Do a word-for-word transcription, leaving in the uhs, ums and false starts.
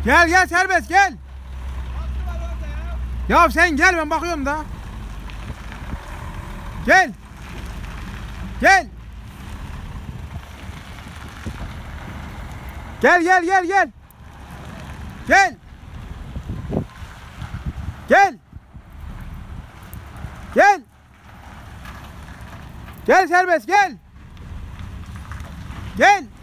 Gel gel serbest gel. Ya sen gel, ben bakıyorum da. Gel. Gel. Gel gel gel gel. Gel. Gel. Gel. Gel serbest gel. Gel.